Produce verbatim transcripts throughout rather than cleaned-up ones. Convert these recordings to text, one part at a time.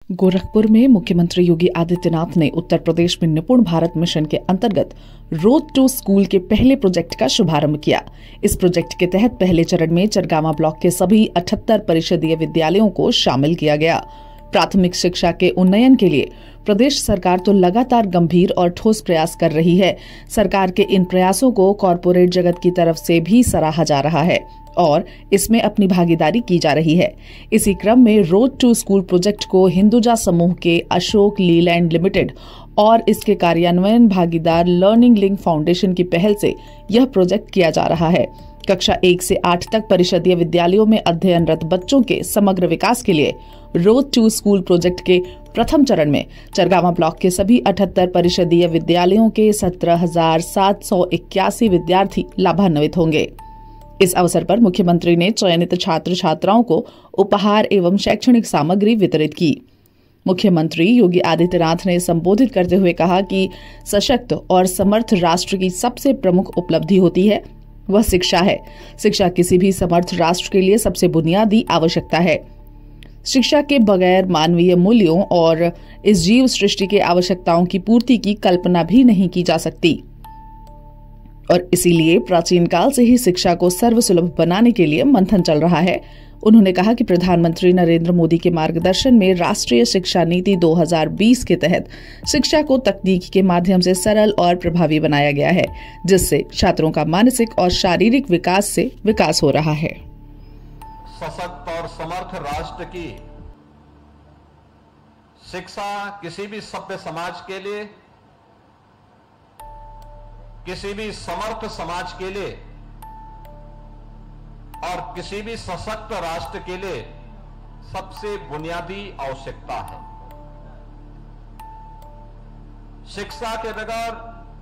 गोरखपुर में मुख्यमंत्री योगी आदित्यनाथ ने उत्तर प्रदेश में निपुण भारत मिशन के अंतर्गत रोड टू स्कूल के पहले प्रोजेक्ट का शुभारंभ किया। इस प्रोजेक्ट के तहत पहले चरण में चरगामा ब्लॉक के सभी अठहत्तर परिषदीय विद्यालयों को शामिल किया गया। प्राथमिक शिक्षा के उन्नयन के लिए प्रदेश सरकार तो लगातार गंभीर और ठोस प्रयास कर रही है। सरकार के इन प्रयासों को कॉरपोरेट जगत की तरफ से भी सराहा जा रहा है और इसमें अपनी भागीदारी की जा रही है। इसी क्रम में रोड टू स्कूल प्रोजेक्ट को हिंदुजा समूह के अशोक लीलैंड लिमिटेड और इसके कार्यान्वयन भागीदार लर्निंग लिंक फाउंडेशन की पहल से यह प्रोजेक्ट किया जा रहा है। कक्षा एक से आठ तक परिषदीय विद्यालयों में अध्ययनरत बच्चों के समग्र विकास के लिए रोड टू स्कूल प्रोजेक्ट के प्रथम चरण में चरगामा ब्लॉक के सभी अठहत्तर परिषदीय विद्यालयों के सत्रह हजार सात सौ इक्यासी विद्यार्थी लाभान्वित होंगे। इस अवसर पर मुख्यमंत्री ने चयनित छात्र छात्राओं को उपहार एवं शैक्षणिक सामग्री वितरित की। मुख्यमंत्री योगी आदित्यनाथ ने संबोधित करते हुए कहा कि सशक्त और समर्थ राष्ट्र की सबसे प्रमुख उपलब्धि होती है वह शिक्षा है। शिक्षा किसी भी समर्थ राष्ट्र के लिए सबसे बुनियादी आवश्यकता है। शिक्षा के बगैर मानवीय मूल्यों और इस जीव सृष्टि के आवश्यकताओं की पूर्ति की कल्पना भी नहीं की जा सकती और इसीलिए प्राचीन काल से ही शिक्षा को सर्वसुलभ बनाने के लिए मंथन चल रहा है। उन्होंने कहा कि प्रधानमंत्री नरेंद्र मोदी के मार्गदर्शन में राष्ट्रीय शिक्षा नीति दो हज़ार बीस के तहत शिक्षा को तकनीक के माध्यम से सरल और प्रभावी बनाया गया है, जिससे छात्रों का मानसिक और शारीरिक विकास से विकास हो रहा है। सशक्त और समर्थ राष्ट्र की शिक्षा किसी भी सभ्य समाज के लिए, किसी भी समर्थ समाज के लिए और किसी भी सशक्त राष्ट्र के लिए सबसे बुनियादी आवश्यकता है। शिक्षा के बगैर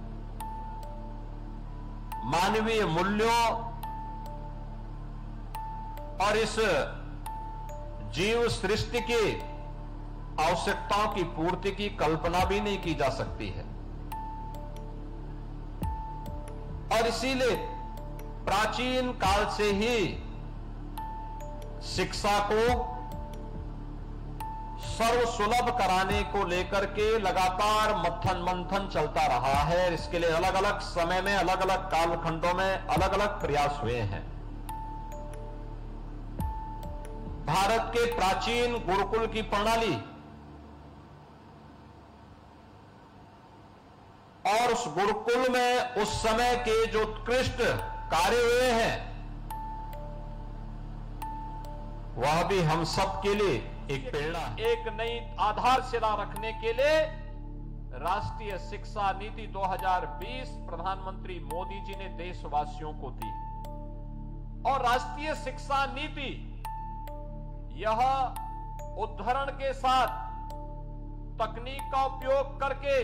मानवीय मूल्यों और इस जीव सृष्टि की आवश्यकताओं की पूर्ति की कल्पना भी नहीं की जा सकती है और इसीलिए प्राचीन काल से ही शिक्षा को सर्वसुलभ कराने को लेकर के लगातार मंथन मंथन चलता रहा है। इसके लिए अलग अलग समय में, अलग अलग कालखंडों में अलग अलग प्रयास हुए हैं। भारत के प्राचीन गुरुकुल की प्रणाली और उस गुरुकुल में उस समय के जो उत्कृष्ट कार्य हुए हैं वह भी हम सब के लिए एक प्रेरणा है। एक नई आधारशिला रखने के लिए राष्ट्रीय शिक्षा नीति दो हज़ार बीस प्रधानमंत्री मोदी जी ने देशवासियों को दी और राष्ट्रीय शिक्षा नीति यह उद्धरण के साथ तकनीक का उपयोग करके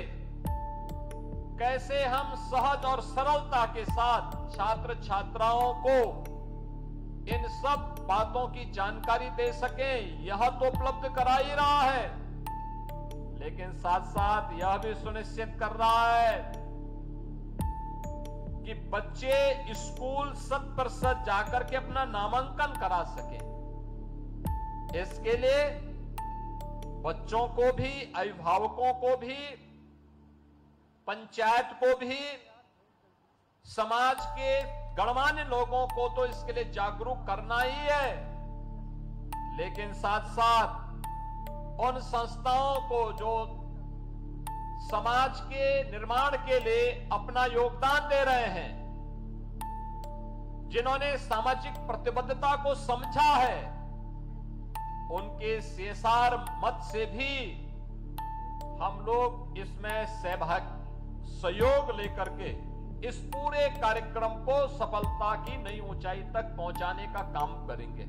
कैसे हम सहज और सरलता के साथ छात्र छात्राओं को इन सब बातों की जानकारी दे सकें, यह तो उपलब्ध करा ही रहा है, लेकिन साथ साथ यह भी सुनिश्चित कर रहा है कि बच्चे स्कूल शत प्रतिशत जाकर के अपना नामांकन करा सकें। इसके लिए बच्चों को भी, अभिभावकों को भी, पंचायत को भी, समाज के गणमान्य लोगों को तो इसके लिए जागरूक करना ही है, लेकिन साथ साथ उन संस्थाओं को जो समाज के निर्माण के लिए अपना योगदान दे रहे हैं, जिन्होंने सामाजिक प्रतिबद्धता को समझा है, उनके सेसार मत से भी हम लोग इसमें सहभाग सहयोग लेकर के इस पूरे कार्यक्रम को सफलता की नई ऊंचाई तक पहुंचाने का काम करेंगे।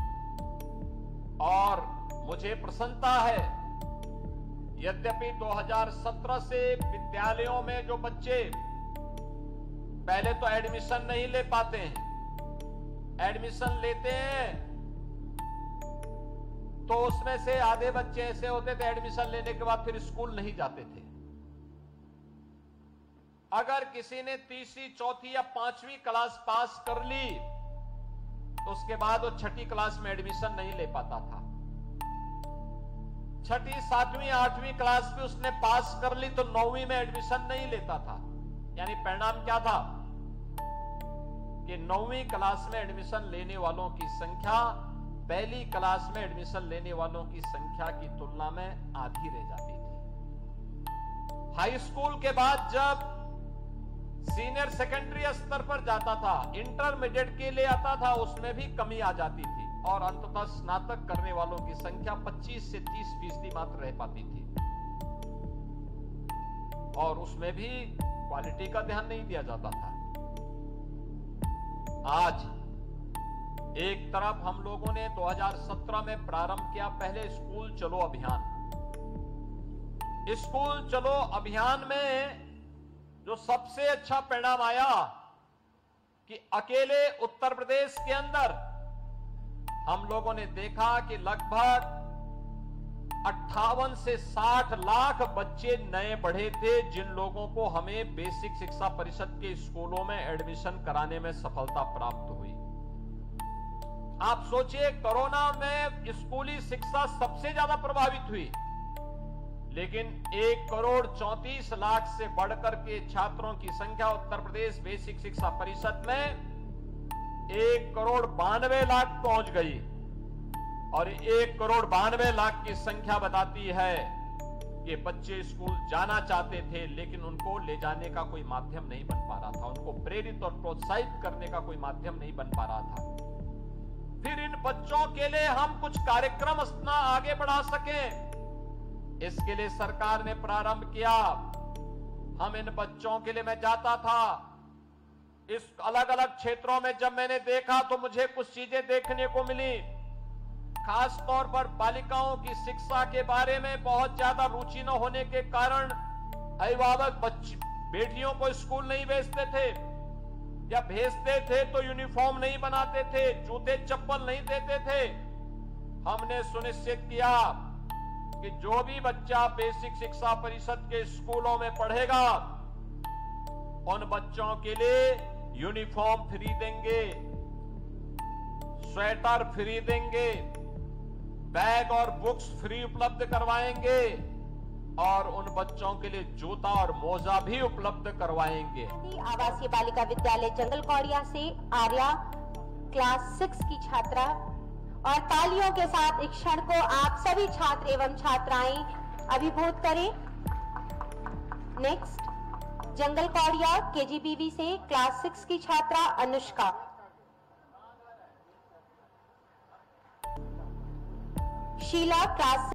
और मुझे प्रसन्नता है, यद्यपि दो हज़ार सत्रह से विद्यालयों में जो बच्चे पहले तो एडमिशन नहीं ले पाते हैं, एडमिशन लेते हैं तो उसमें से आधे बच्चे ऐसे होते थे एडमिशन लेने के बाद फिर स्कूल नहीं जाते थे। अगर किसी ने तीसरी, चौथी या पांचवी क्लास पास कर ली तो उसके बाद वो छठी क्लास में एडमिशन नहीं ले पाता था। छठी सातवीं आठवीं क्लास में उसने पास कर ली तो नौवीं में एडमिशन नहीं लेता था। यानी परिणाम क्या था कि नौवीं क्लास में एडमिशन लेने वालों की संख्या पहली क्लास में एडमिशन लेने वालों की संख्या की तुलना में आधी रह जाती थी। हाई स्कूल के बाद जब सीनियर सेकेंडरी स्तर पर जाता था, इंटरमीडिएट के लिए आता था, उसमें भी कमी आ जाती थी और अंततः स्नातक करने वालों की संख्या पच्चीस से तीस फीसदी मात्र रह पाती थी और उसमें भी क्वालिटी का ध्यान नहीं दिया जाता था। आज एक तरफ हम लोगों ने दो हज़ार सत्रह में प्रारंभ किया पहले स्कूल चलो अभियान। स्कूल चलो अभियान में जो सबसे अच्छा परिणाम आया कि अकेले उत्तर प्रदेश के अंदर हम लोगों ने देखा कि लगभग अट्ठावन से साठ लाख बच्चे नए बढ़े थे जिन लोगों को हमें बेसिक शिक्षा परिषद के स्कूलों में एडमिशन कराने में सफलता प्राप्त हुई। आप सोचिए, कोरोना में स्कूली शिक्षा सबसे ज्यादा प्रभावित हुई, लेकिन एक करोड़ चौंतीस लाख से बढ़कर के छात्रों की संख्या उत्तर प्रदेश बेसिक शिक्षा परिषद में एक करोड़ बानवे लाख पहुंच गई और एक करोड़ बानवे लाख की संख्या बताती है कि बच्चे स्कूल जाना चाहते थे लेकिन उनको ले जाने का कोई माध्यम नहीं बन पा रहा था, उनको प्रेरित और प्रोत्साहित करने का कोई माध्यम नहीं बन पा रहा था। फिर इन बच्चों के लिए हम कुछ कार्यक्रम अपना आगे बढ़ा सकें, इसके लिए सरकार ने प्रारंभ किया। हम इन बच्चों के लिए, मैं जाता था इस अलग अलग क्षेत्रों में, जब मैंने देखा तो मुझे कुछ चीजें देखने को मिली। खास तौर पर बालिकाओं की शिक्षा के बारे में बहुत ज्यादा रुचि न होने के कारण अभिभावक बच्ची बेटियों को स्कूल नहीं भेजते थे या भेजते थे तो यूनिफॉर्म नहीं बनाते थे, जूते चप्पल नहीं देते थे। हमने सुनिश्चित किया कि जो भी बच्चा बेसिक शिक्षा परिषद के स्कूलों में पढ़ेगा उन बच्चों के लिए यूनिफॉर्म फ्री देंगे, स्वेटर फ्री देंगे, बैग और बुक्स फ्री उपलब्ध करवाएंगे और उन बच्चों के लिए जूता और मोजा भी उपलब्ध करवाएंगे। आवासीय बालिका विद्यालय जंगल कौड़िया से आर्या क्लास सिक्स की छात्रा, और तालियों के एक क्षण को आप सभी छात्र एवं छात्राएं अभिभूत करें। नेक्स्ट, जंगल कौड़िया केजीबीवी से क्लास सिक्स की छात्रा अनुष्का। शीला क्लास